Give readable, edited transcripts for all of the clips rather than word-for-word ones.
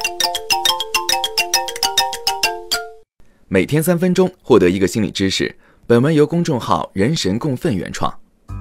每天3分钟，获得一个心理知识。本文由公众号人神共愤原创。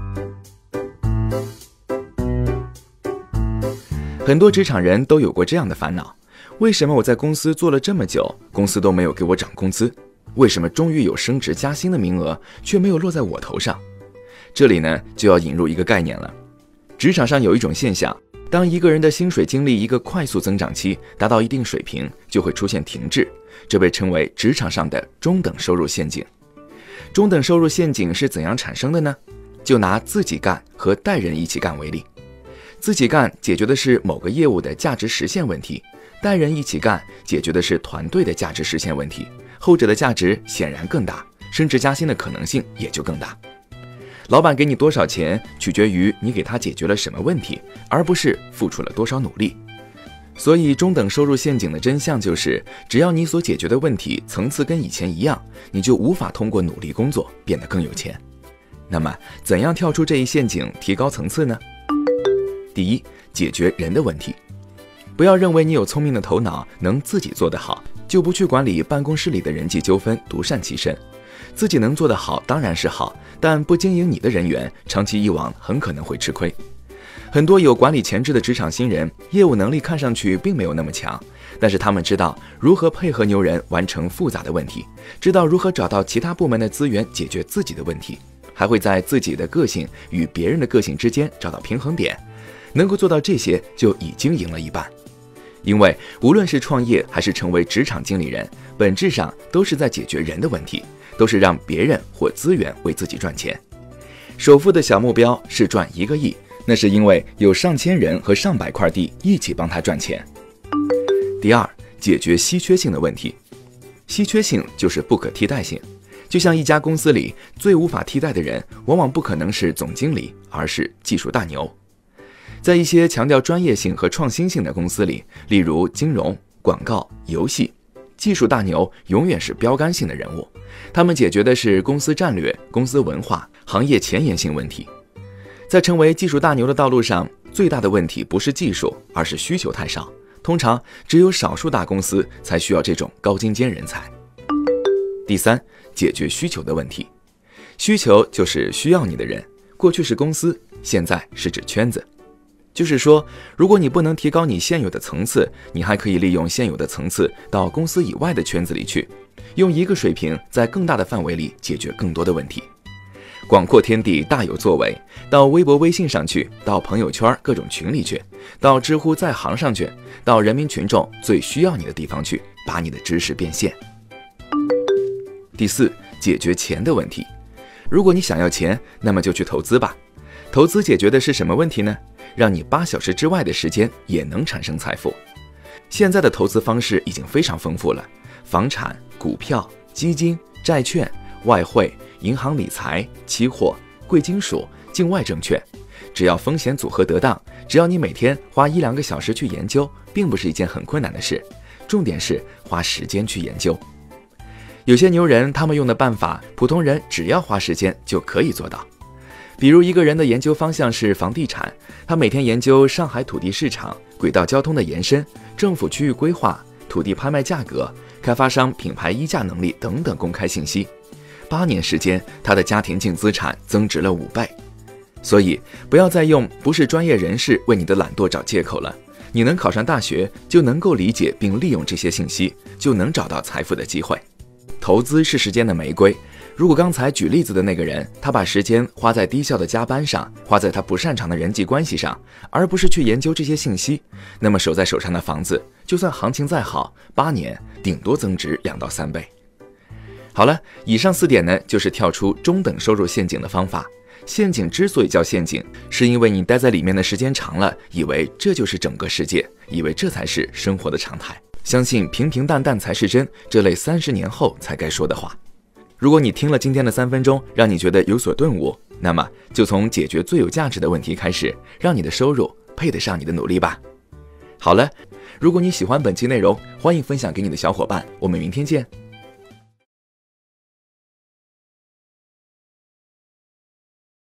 很多职场人都有过这样的烦恼：为什么我在公司做了这么久，公司都没有给我涨工资？为什么终于有升职加薪的名额，却没有落在我头上？这里呢，就要引入一个概念了。职场上有一种现象，当一个人的薪水经历一个快速增长期，达到一定水平，就会出现停滞，这被称为职场上的中等收入陷阱。中等收入陷阱是怎样产生的呢？就拿自己干和带人一起干为例。自己干解决的是某个业务的价值实现问题，带人一起干解决的是团队的价值实现问题，后者的价值显然更大，升职加薪的可能性也就更大。老板给你多少钱，取决于你给他解决了什么问题，而不是付出了多少努力。所以中等收入陷阱的真相就是，只要你所解决的问题层次跟以前一样，你就无法通过努力工作变得更有钱。那么怎样跳出这一陷阱，提高层次呢？第一，解决人的问题。不要认为你有聪明的头脑，能自己做得好，就不去管理办公室里的人际纠纷，独善其身。自己能做得好当然是好，但不经营你的人员，长期以往很可能会吃亏。很多有管理潜质的职场新人，业务能力看上去并没有那么强，但是他们知道如何配合牛人完成复杂的问题，知道如何找到其他部门的资源解决自己的问题，还会在自己的个性与别人的个性之间找到平衡点。能够做到这些，就已经赢了一半。因为无论是创业还是成为职场经理人，本质上都是在解决人的问题，都是让别人或资源为自己赚钱。首富的小目标是赚1个亿，那是因为有上千人和上百块地一起帮他赚钱。第二，解决稀缺性的问题。稀缺性就是不可替代性。就像一家公司里最无法替代的人，往往不可能是总经理，而是技术大牛。在一些强调专业性和创新性的公司里，例如金融、广告、游戏，技术大牛永远是标杆性的人物，他们解决的是公司战略、公司文化、行业前沿性问题。在成为技术大牛的道路上，最大的问题不是技术，而是需求太少。通常只有少数大公司才需要这种高精尖人才。第三，解决需求的问题。需求就是需要你的人，过去是公司，现在是指圈子。就是说，如果你不能提高你现有的层次，你还可以利用现有的层次到公司以外的圈子里去，用一个水平在更大的范围里解决更多的问题。广阔天地大有作为，到微博微信上去，到朋友圈各种群里去，到知乎在行上去，到人民群众最需要你的地方去，把你的知识变现。第四，解决钱的问题。如果你想要钱，那么就去投资吧。投资解决的是什么问题呢？让你8小时之外的时间也能产生财富。现在的投资方式已经非常丰富了，房产、股票、基金、债券、外汇、银行理财、期货、贵金属、境外证券，只要风险组合得当，只要你每天花1-2个小时去研究，并不是一件很困难的事，重点是花时间去研究。有些牛人他们用的办法，普通人只要花时间就可以做到。比如一个人的研究方向是房地产，他每天研究上海土地市场、轨道交通的延伸、政府区域规划、土地拍卖价格、开发商品牌议价能力等等公开信息。8年时间，他的家庭净资产增值了5倍。所以不要再用不是专业人士为你的懒惰找借口了，你能考上大学，就能够理解并利用这些信息，就能找到财富的机会。投资是时间的玫瑰，如果刚才举例子的那个人，他把时间花在低效的加班上，花在他不擅长的人际关系上，而不是去研究这些信息，那么守在手上的房子，就算行情再好，8年顶多增值2到3倍。好了，以上4点呢，就是跳出中等收入陷阱的方法。陷阱之所以叫陷阱，是因为你待在里面的时间长了，以为这就是整个世界，以为这才是生活的常态，相信平平淡淡才是真，这类30年后才该说的话。如果你听了今天的3分钟，让你觉得有所顿悟，那么就从解决最有价值的问题开始，让你的收入配得上你的努力吧。好了，如果你喜欢本期内容，欢迎分享给你的小伙伴，我们明天见。